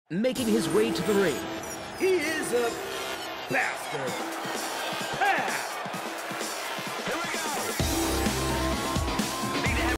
Making his way to the ring. He is a bastard.